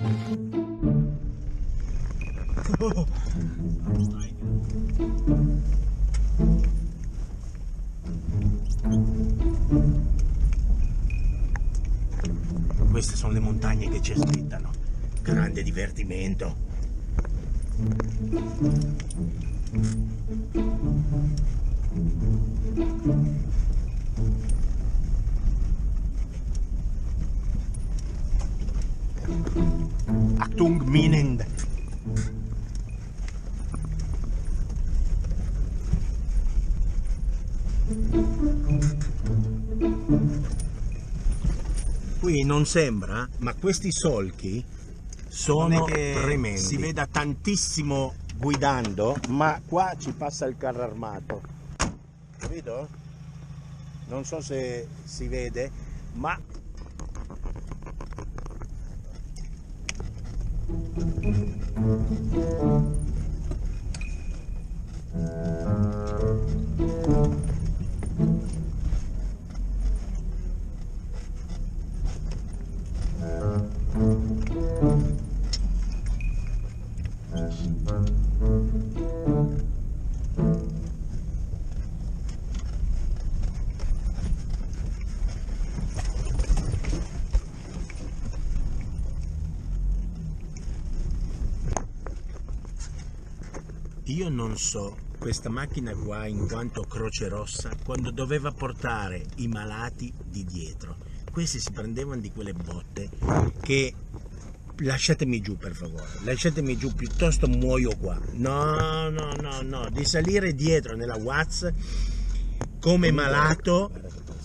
Queste sono le montagne che ci aspettano. Grande divertimento. Achtung, Minen. Qui non sembra, ma questi solchi sono tremendi. Si veda tantissimo guidando, ma qua ci passa il carro armato. Capito? Non so se si vede, ma io non so questa macchina qua in quanto Croce Rossa quando doveva portare i malati di dietro. Questi si prendevano di quelle botte che lasciatemi giù per favore, lasciatemi giù, piuttosto muoio qua. No, no, no, no, di salire dietro nella Watts come malato,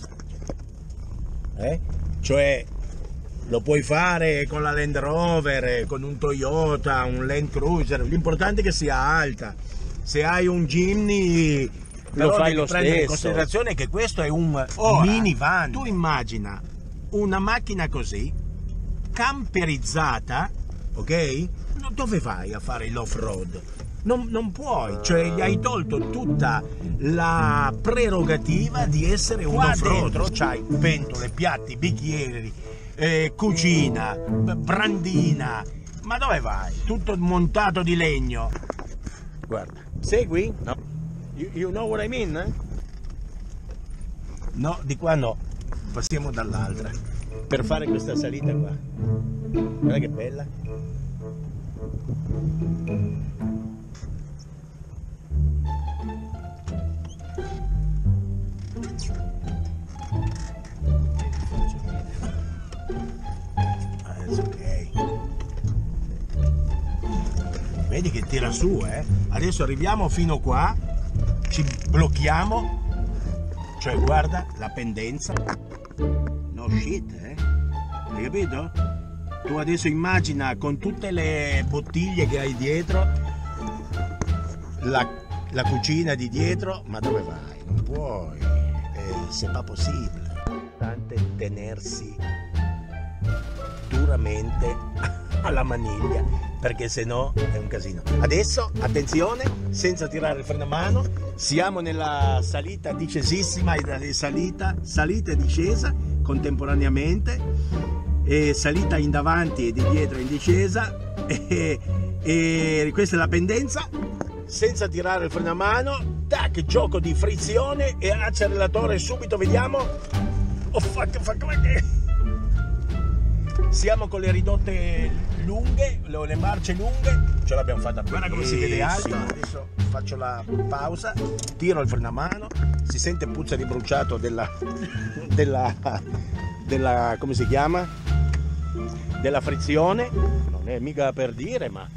cioè lo puoi fare con la Land Rover, con un Toyota, un Land Cruiser, l'importante è che sia alta. Se hai un Jimny lo fai lo prendere in stesso. considerazione che questo è un minivan. Tu immagina una macchina così, camperizzata, ok? Dove vai a fare l'off-road? Non puoi, cioè gli hai tolto tutta la prerogativa di essere un off-road. Dentro c'hai pentole, piatti, bicchieri, cucina, brandina, ma dove vai? Tutto montato di legno. Guarda, segui? No. You know what I mean? Eh? No, di qua no. Passiamo dall'altra per fare questa salita qua. Guarda che bella. Ok. Vedi che tira su, Adesso arriviamo fino qua, ci blocchiamo, cioè guarda la pendenza. No shit, hai capito? Tu adesso immagina con tutte le bottiglie che hai dietro, la cucina di dietro, ma dove vai? Non puoi, c'est pas possible. Tante tenersi duramente alla maniglia, perché se no è un casino. Adesso attenzione, senza tirare il freno a mano, siamo nella salita discesissima, salita e discesa contemporaneamente, e salita in davanti e di dietro in discesa, e questa è la pendenza, senza tirare il freno a mano, tac, gioco di frizione e acceleratore subito, vediamo. Oh fuck. Siamo con le ridotte lunghe, le marce lunghe, ce l'abbiamo fatta bene. Guarda come si vede alto. Adesso faccio la pausa, tiro il freno a mano, si sente puzza di bruciato della come si chiama? Della frizione. Non è mica per dire, ma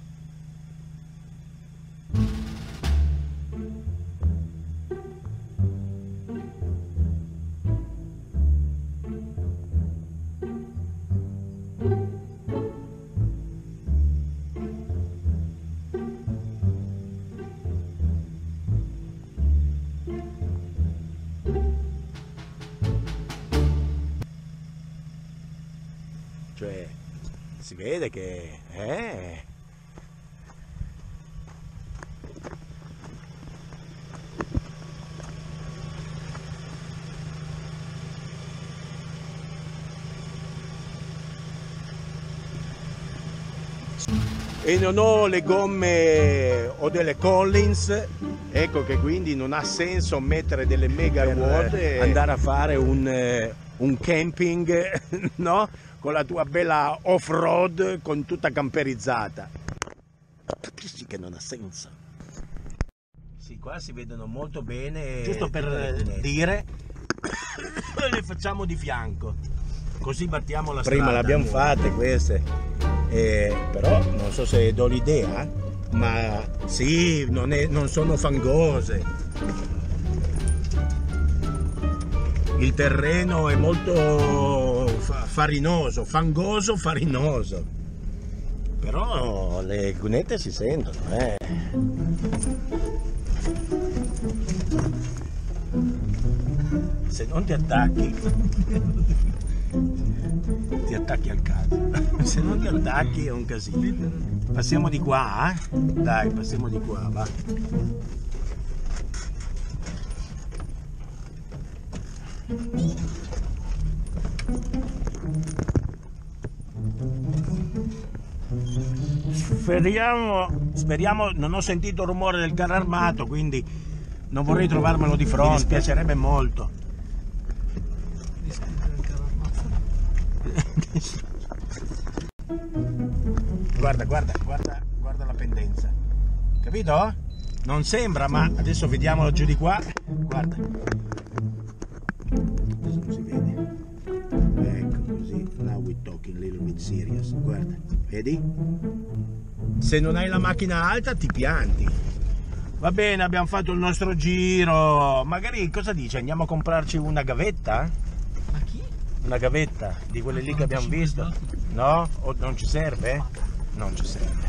cioè si vede che e non ho le gomme o delle Collins, ecco che quindi non ha senso mettere delle mega ruote e andare a fare un camping, no? Con la tua bella off-road con tutta camperizzata. Capisci che non ha senso? Sì, qua si vedono molto bene. Giusto per dire, le facciamo di fianco, così battiamo la strada. Prima le abbiamo fatte queste, però non so se do l'idea, ma sì, non sono fangose. Il terreno è molto farinoso, fangoso, farinoso. Però le cunette si sentono, Se non ti attacchi al caso. Se non ti attacchi è un casino. Passiamo di qua, eh? Dai, passiamo di qua, va. Speriamo, non ho sentito il rumore del carro armato, quindi non vorrei trovarmelo di fronte, mi dispiacerebbe molto. Guarda la pendenza, capito? Non sembra, ma adesso vediamolo giù di qua. Guarda, adesso non si vede. Ecco così, now we're talking a little bit serious. Guarda, vedi? Se non hai la macchina alta ti pianti. Va bene, abbiamo fatto il nostro giro. Magari cosa dice? Andiamo a comprarci una gavetta? Ma chi? Una gavetta di quelle lì che abbiamo visto? No? O non ci serve? Non ci serve.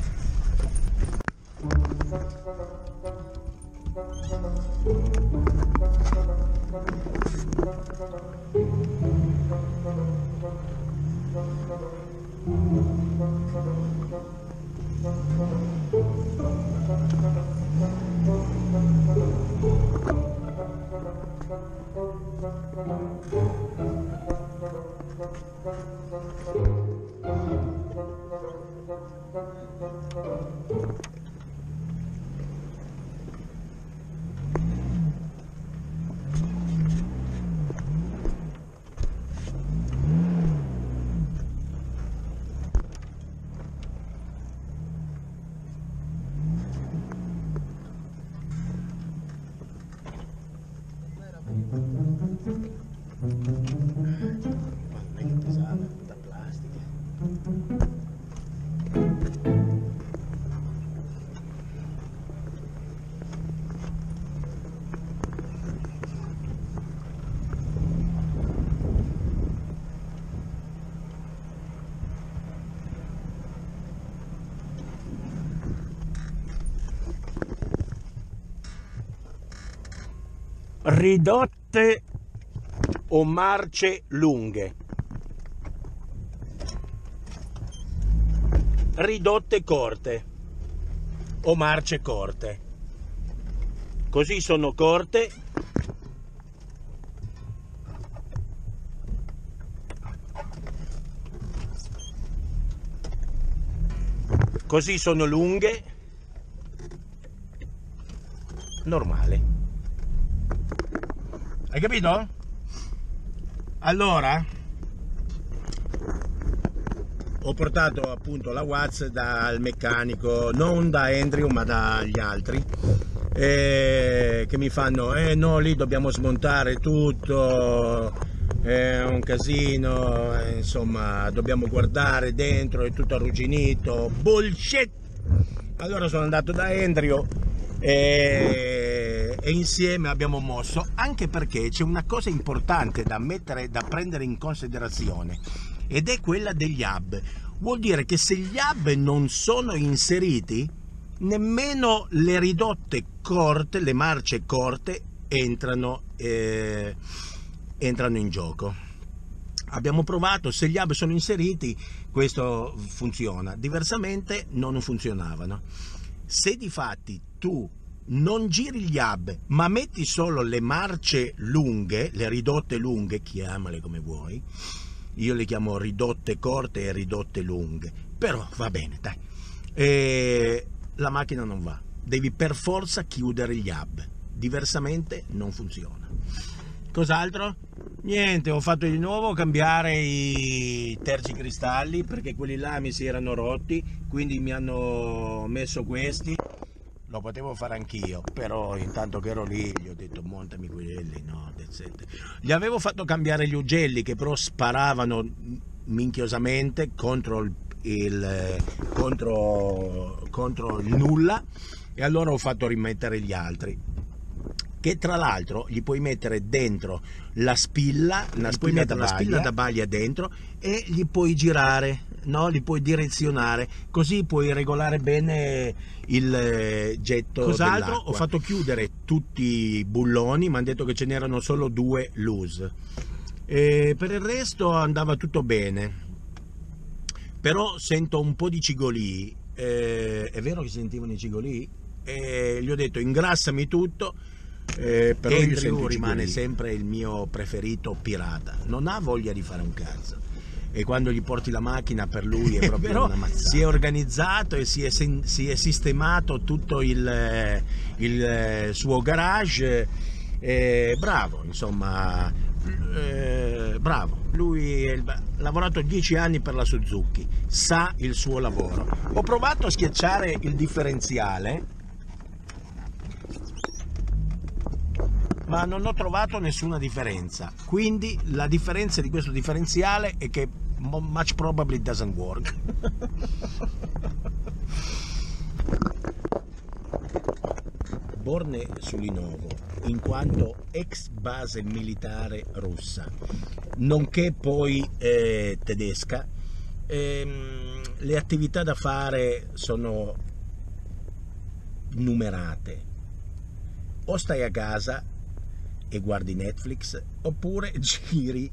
Ridotte o marce lunghe? Ridotte corte o marce corte? Così sono corte, così sono lunghe, normale. Hai capito? Allora ho portato appunto la Watts dal meccanico, non da Andrew ma dagli altri, che mi fanno no, lì dobbiamo smontare tutto, è un casino, insomma dobbiamo guardare dentro, è tutto arrugginito, bullshit. Allora sono andato da Andrew e insieme abbiamo mosso, anche perché c'è una cosa importante da prendere in considerazione, ed è quella degli hub. Vuol dire che se gli hub non sono inseriti, nemmeno le ridotte corte, le marce corte entrano in gioco. Abbiamo provato, se gli hub sono inseriti questo funziona, diversamente non funzionavano. Se difatti tu non giri gli hub ma metti solo le marce lunghe, le ridotte lunghe, chiamale come vuoi, io le chiamo ridotte corte e ridotte lunghe, però va bene, dai. e la macchina non va, devi per forza chiudere gli hub, diversamente non funziona. Cos'altro? Niente, ho fatto di nuovo cambiare i tergicristalli perché quelli là mi si erano rotti, quindi mi hanno messo questi. Lo potevo fare anch'io, però intanto che ero lì gli ho detto montami quelli, no, eccetera. Gli avevo fatto cambiare gli ugelli che però sparavano minchiosamente contro il nulla, e allora ho fatto rimettere gli altri, che tra l'altro gli puoi mettere dentro la spilla, la spilla da baglia dentro, e gli puoi girare, no? Li puoi direzionare, così puoi regolare bene il getto. Cos'altro? Ho fatto chiudere tutti i bulloni, mi hanno detto che ce n'erano solo 2 loose, e per il resto andava tutto bene, però sento un po' di cigolii. È vero che si sentivano i cigolii? Gli ho detto ingrassami tutto. Però Andrew rimane sempre il mio preferito pirata, non ha voglia di fare un cazzo, e quando gli porti la macchina per lui è proprio una mazzata. Si è organizzato e si è sistemato tutto il suo garage, bravo, insomma, bravo, lui ha lavorato 10 anni per la Suzuki, sa il suo lavoro. Ho provato a schiacciare il differenziale, ma non ho trovato nessuna differenza, quindi la differenza di questo differenziale è che much probably doesn't work. Borne Sulinovo, in quanto ex base militare russa, nonché poi tedesca, le attività da fare sono numerate: o stai a casa e guardi Netflix, oppure giri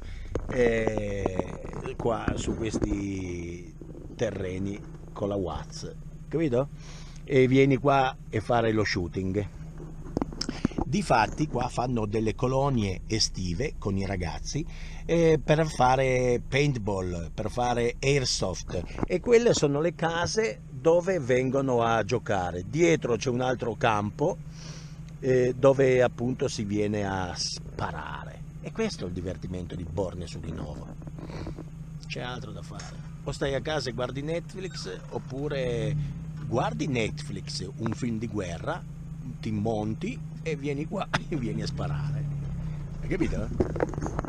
qua su questi terreni con la Watts, capito? E vieni qua e fare lo shooting. Difatti qua fanno delle colonie estive con i ragazzi per fare paintball, per fare airsoft, e quelle sono le case dove vengono a giocare. Dietro c'è un altro campo dove appunto si viene a sparare, e questo è il divertimento di Borne Sulinovo. C'è altro da fare: o stai a casa e guardi Netflix, oppure guardi Netflix, un film di guerra, ti monti e vieni qua e vieni a sparare, hai capito?